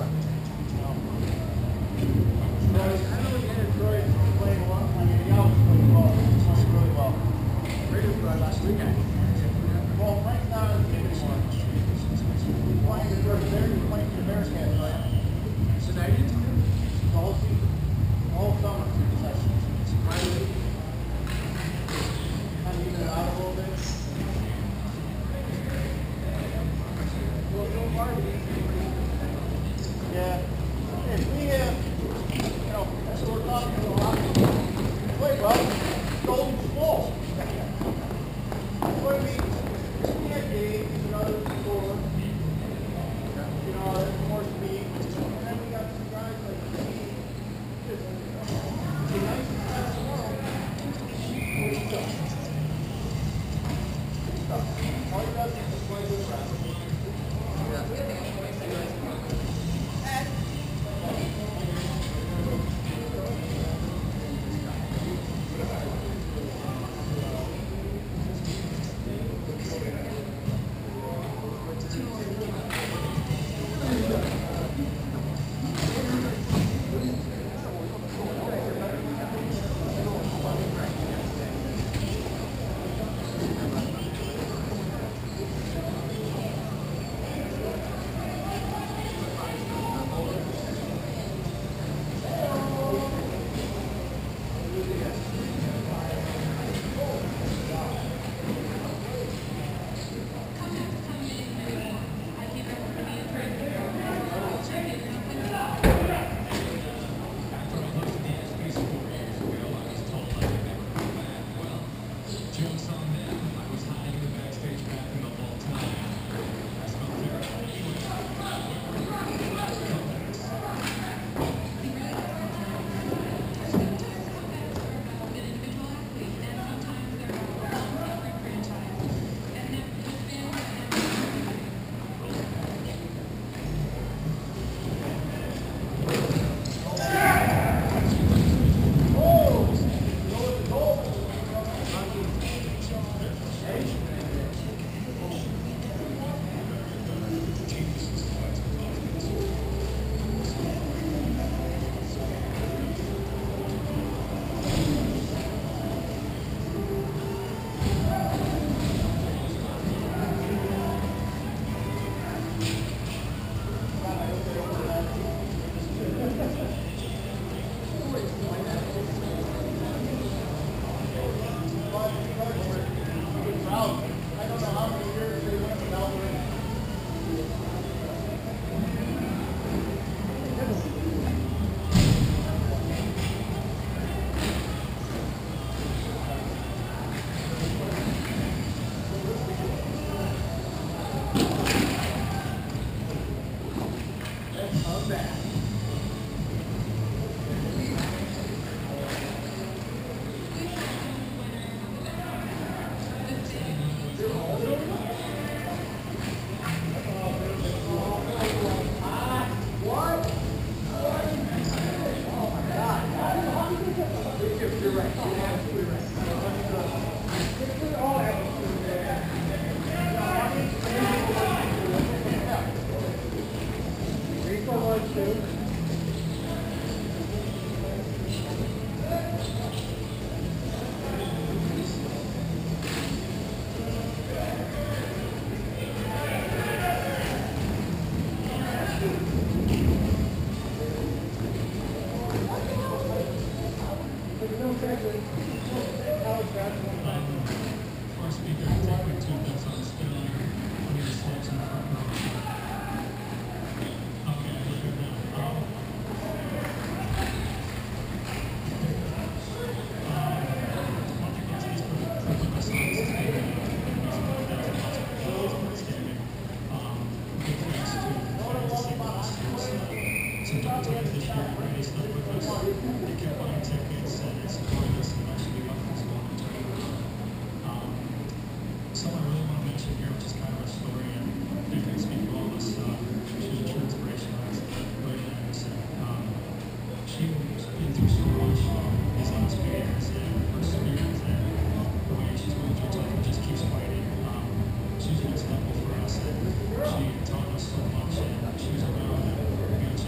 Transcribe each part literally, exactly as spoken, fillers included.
She taught us so much, and she's around, you know,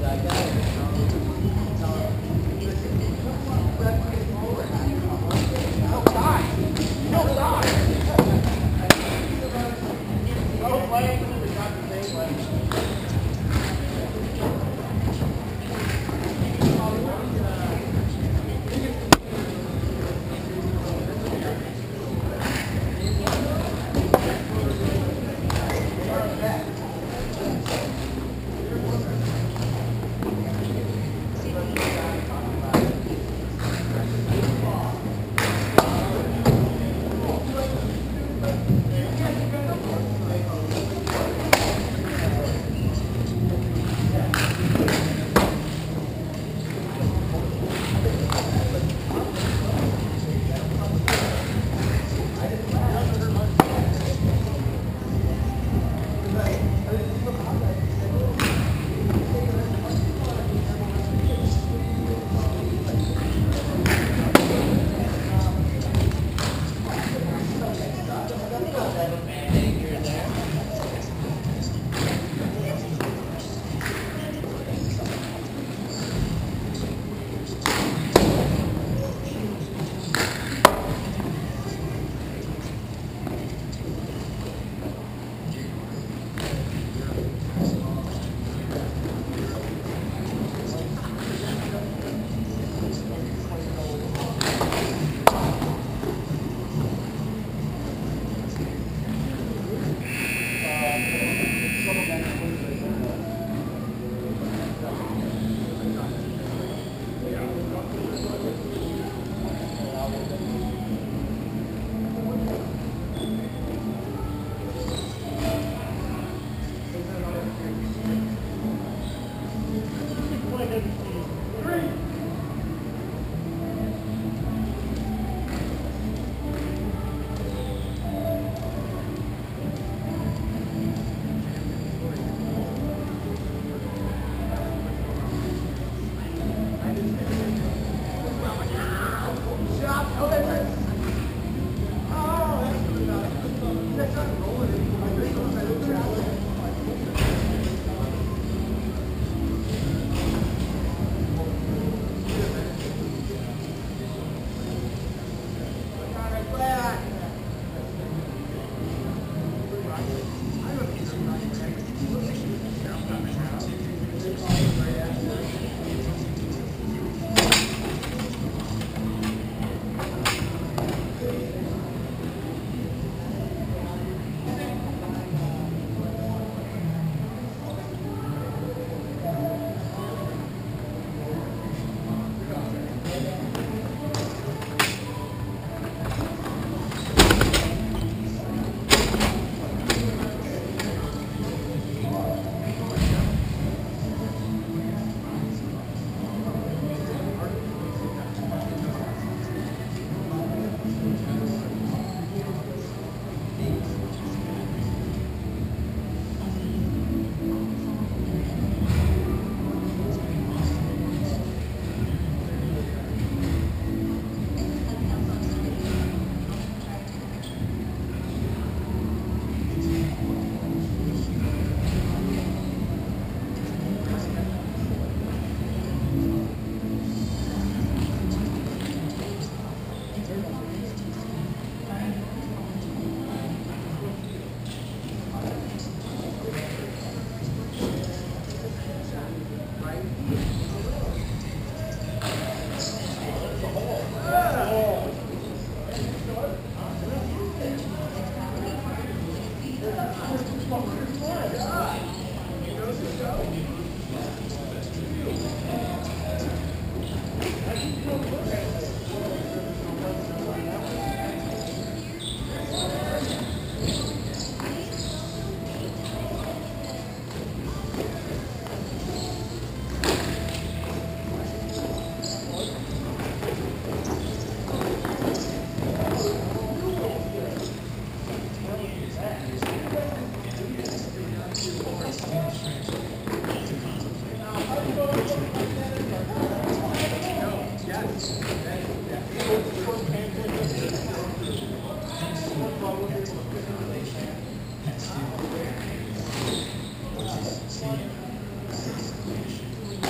Thank you.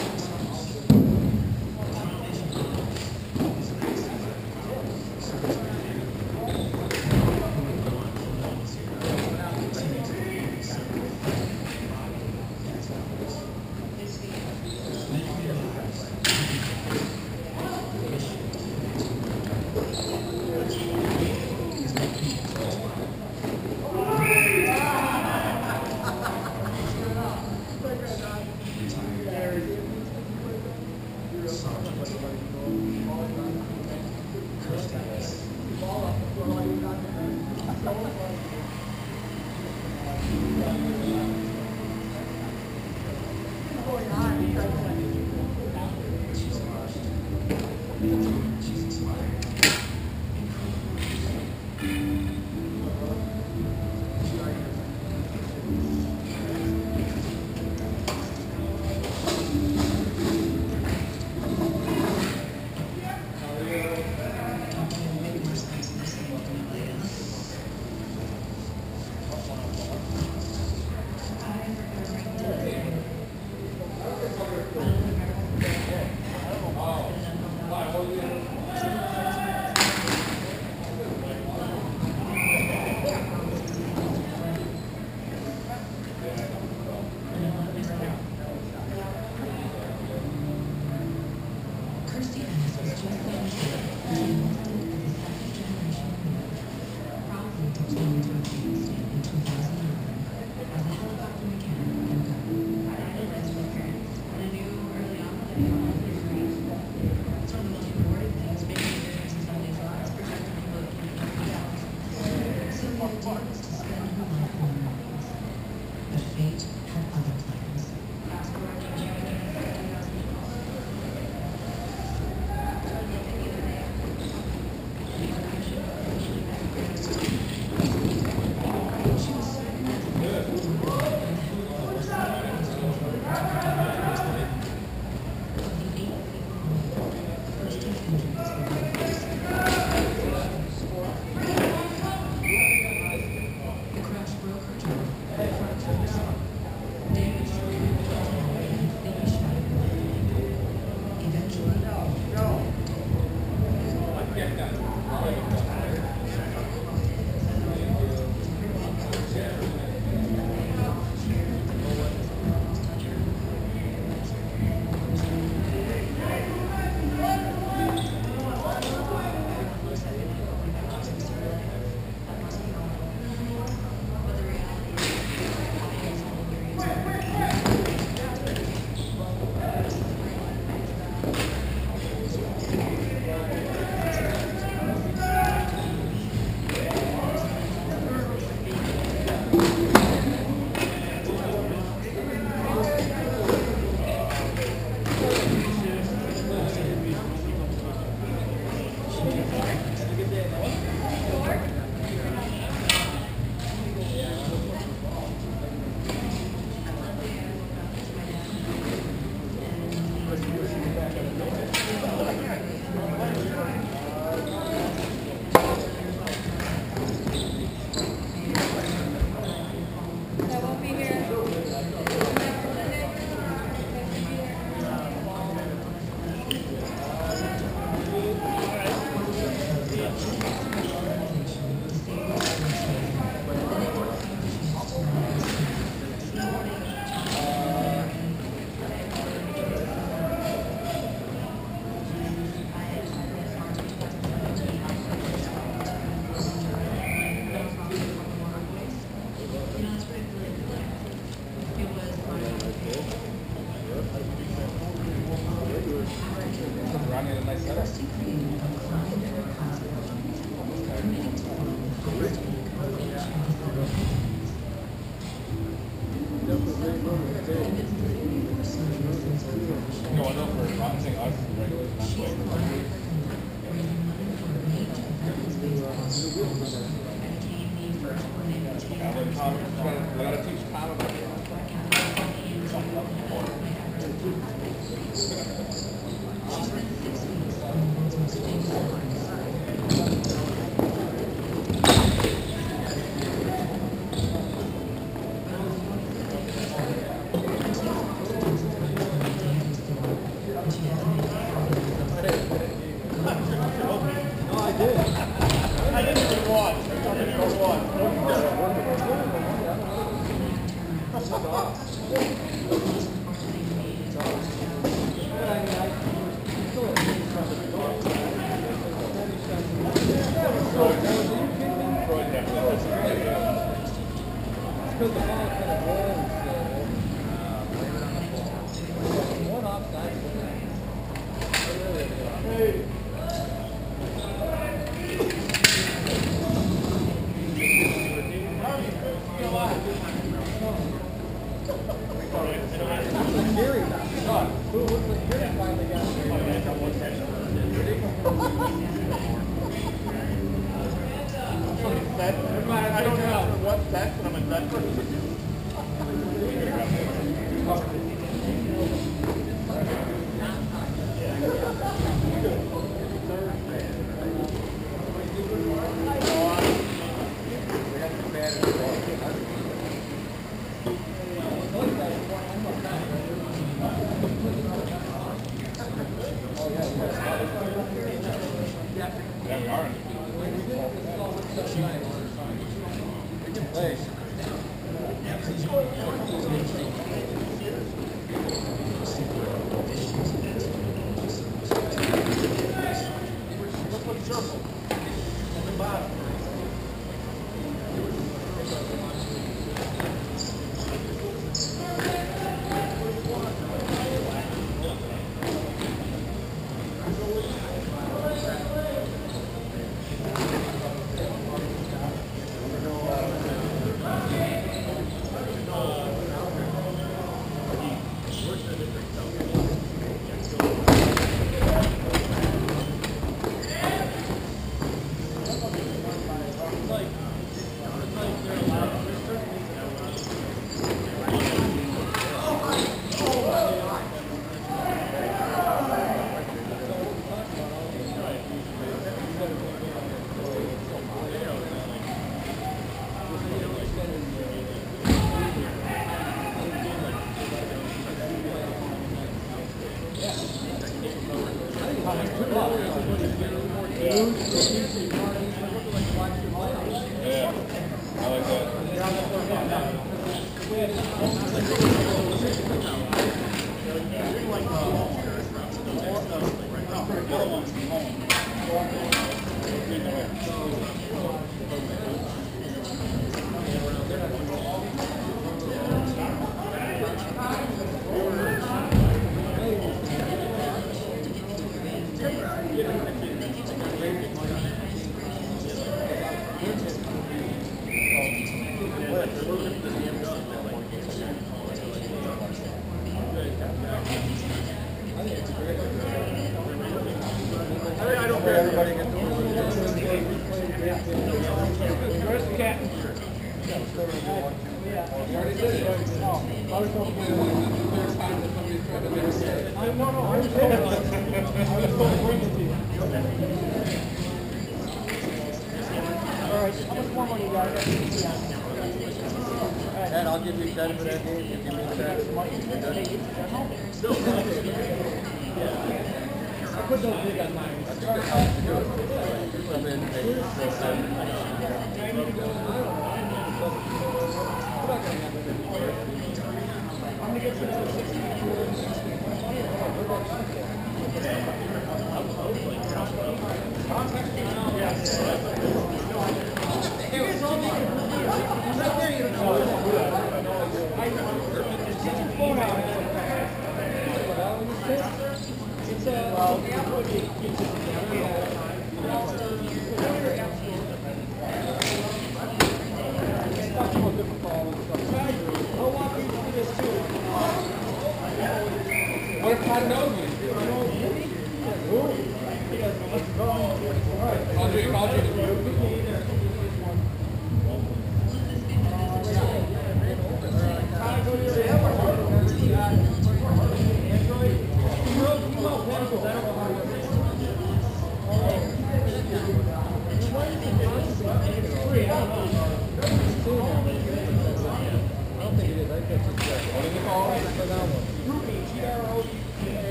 Who was the finally got there? I don't know what sex, and I'm a Dutch person.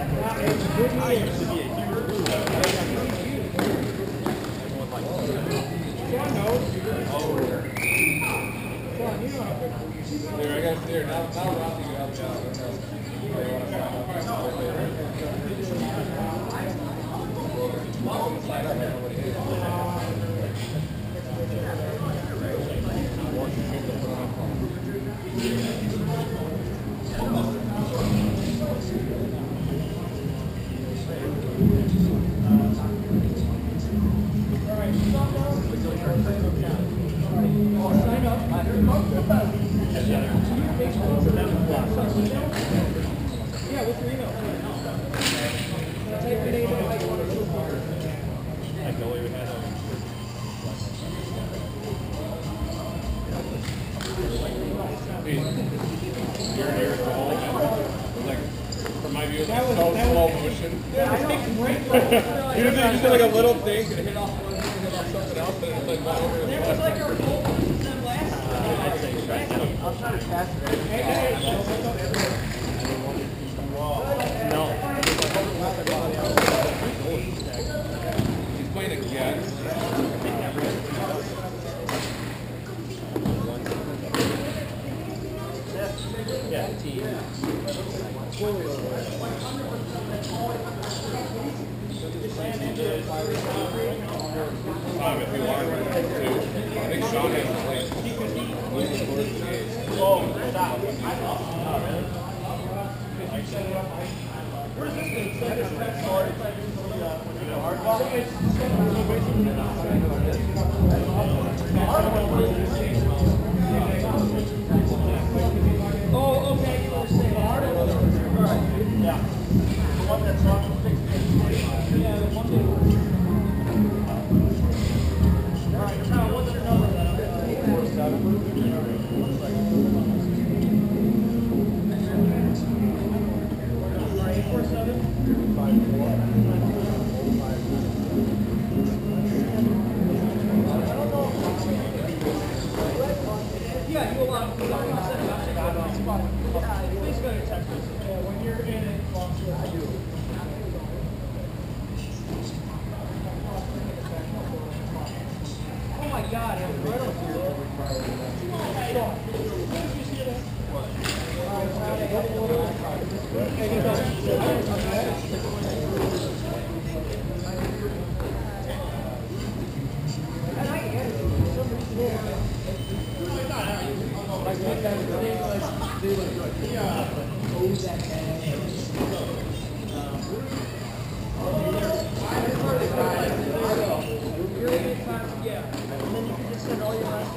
I used to be a huge John knows. Oh. John, you know how big it is. There, I guess there. Now, now Robbie can help you out. Yeah, what's your email? Type your name in like one or two cards. I know you had a... You're here for all like, from my view, that was so slow motion. Yeah, I know. You just did like a little thing to hit off one thing and hit off something else, and it's like not over the was like our whole last time. I'll try to pass it. Hey, hey. No. He's playing again. Yeah, team. Um, if you want to, I think Sean has to play. Oh, stop. Oh, really? Where does this thing set us next started? Oh, okay. You were saying hard. Yeah. The one that's on six. Yeah, the one that. All right. Now, what's your number then? Four seven. Four seven. Five four. Yeah, you will want to send it out. Please go to Texas. When you're in it, I do. Oh my God, I'm right over here. Did you see that? And I added it for some reason. Like what that was, they look good. Yeah. Oh, that bad. Yeah. And then you can just send all your last.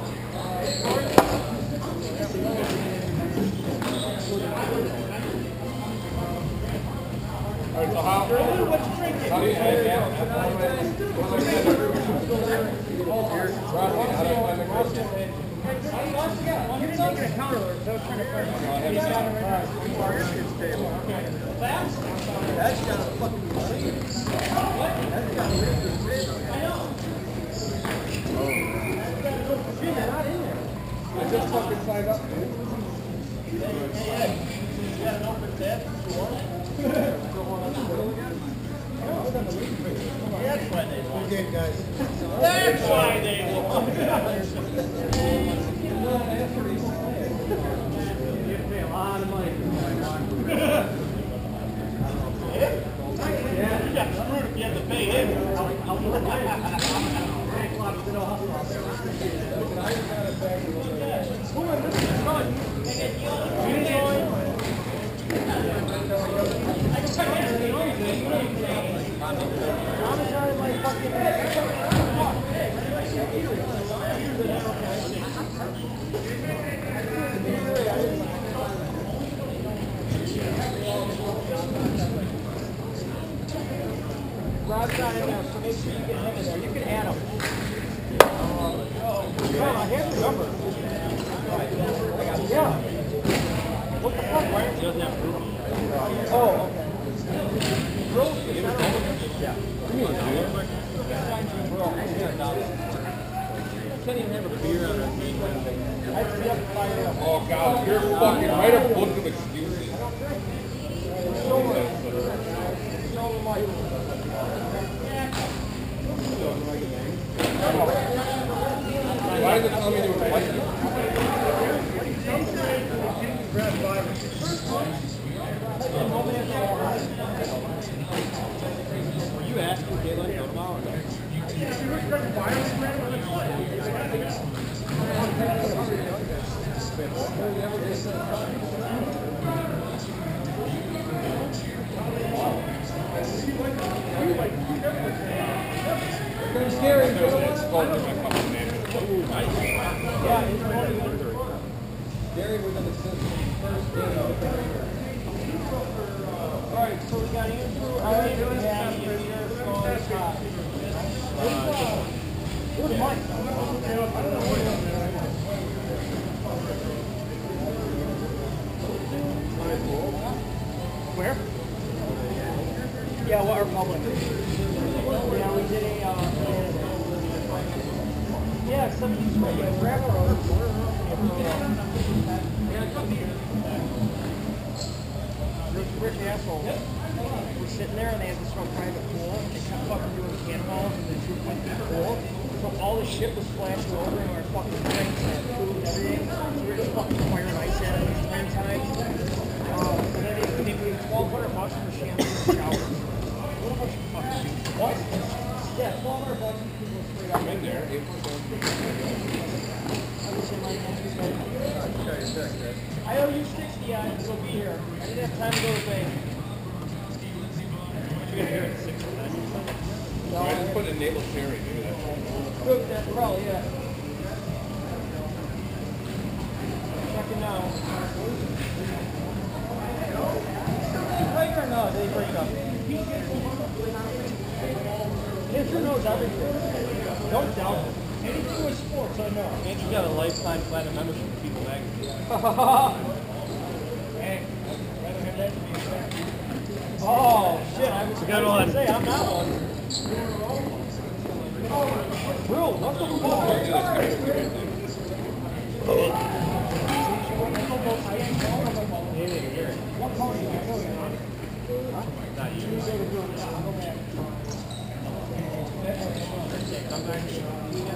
All right, so how, how do you say that? You're taking a counter alert, so I was trying to find out. He's got it right now. That's got a fucking money. That's got a table. I know. Dude, they're not in there. I just fucking signed up, dude. Hey, Ed, you got an open tab? That's why they won. Good game, guys. That's why they won. You pay a lot of money for my yeah, you got screwed if you have to pay him. Rob's not in there, so make sure you get him in there. You can add him. Oh, I have the number. Yeah. What the fuck, right? He doesn't have proof. Oh, okay. Bro, is that over? Yeah. I can't even have a beer on our meeting. Oh, God, you're fucking right up book of excuses. So much. Scary. There's an exploded in my fucking name. Yeah, it's Gary was in the system first game. Alright, so we got Andrew, Andrew, and Danny here, so it's hot. Where's Mike? Where? Yeah, what Republic? Yeah, we did a, uh, yeah, somebody's right, yeah, grab our own. Rich, rich asshole. We're sitting there and they had this real private pool. They kept fucking doing cannonballs and the two point two pool. So all the shit was splashing over in our fucking drinks and our food and everything. So we were just fucking firing ice at it every time. Um, so then they gave me twelve hundred bucks for shampoo and showers. What a bunch of fucking dudes. What? Yeah, twelve hundred bucks for people straight up. I'm in there. I owe you sixty on it, so be here. I didn't have time to go to the bank. You gotta hear it at six or nine. I just put a navel cherry, maybe that's Good, that's probably, yeah. Checking now. Break or no? They break up. Andrew knows everything. Don't doubt it. Anything with sports, I know. Andrew got a lifetime platinum membership with People Magazine. Hey, rather have that to be a fact. Oh, shit, I was Good going one. to say, I'm not one. Bro, what the fuck? What car are you going? Not you. Come back.